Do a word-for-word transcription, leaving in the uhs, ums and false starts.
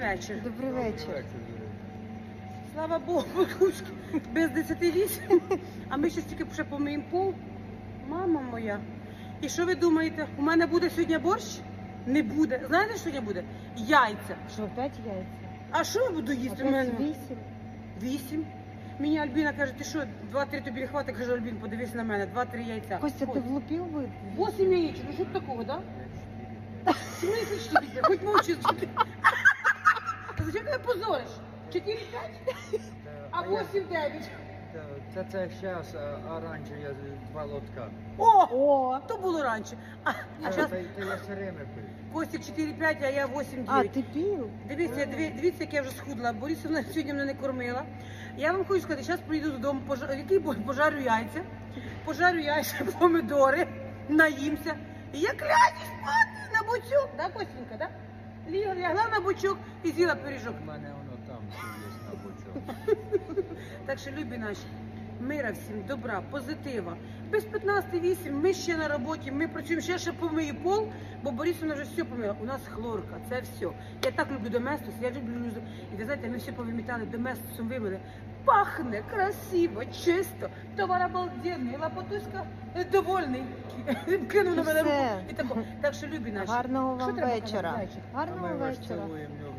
вечір. Добрий вечір. Слава Богу, кукушки, без десяти вісім. А ми ще тільки ще помиємо пол. Мама моя. І що ви думаєте, у мене буде сьогодні борщ? Не буде. Знаєте, що сьогодні буде? Яйця. Що, опять яйця? А що я буду їсти? У мене Опять вісім? вісім. Мені Альбіна каже, ти що, два-три тобі не хватить? Кажу, Альбін, подивись на мене, два-три яйця. Костя, ти Ось. влупив ви? Восемь яєчок, ну що б такого, да? В смысле чотири? Хоч мовчи. Зачем ти позориш? чотири-п'ять? А восемь-дев'ять? Це це зараз, а раніше я два лотка. О! О! То було раніше. А, а Це зараз це я все время пив. Костік чотири-п'ять, а я восемь-дев'ять. А, ти пив? Дивіться, дві- дивіться, як я вже схудла. Борисовна сьогодні мене не кормила. Я вам хочу сказати, зараз приїду додому, пожа... який бо- пожарю яйця, пожарю яйця, помидори, наїмся. І я кляді спати на бочок. Да, Костенька, да? Лігла, лягла на бочок і з'їла пиріжок. У мене воно там ще є на бочок. Так що, любі наші, мира всім, добра, позитива. Без п'ятнадцяти вісім, ми ще на роботі, ми працюємо, ще ще помию пол, бо Борисовна вже все помила. У нас хлорка, це все. Я так люблю доместос, я люблю люди. І ви знаєте, ми все повимітали, доместосом вимили. Пахне красиво, чисто, товар обалденний, Лапотуська е, довольний. Кинув на мене руку. Все. І тако. Так що, любі наші. Гарного Що вам треба вечора. казати, зайчик? А Гарного ми вас вечора. цілуємо, любимо.